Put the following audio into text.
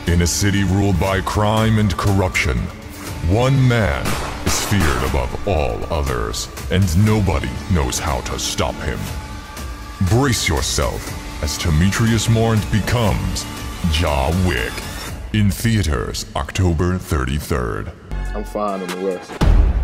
In a city ruled by crime and corruption, one man is feared above all others, and nobody knows how to stop him. Brace yourself as Demetrius Morant becomes Ja Wick. In theaters, October 33rd. I'm fine on the West.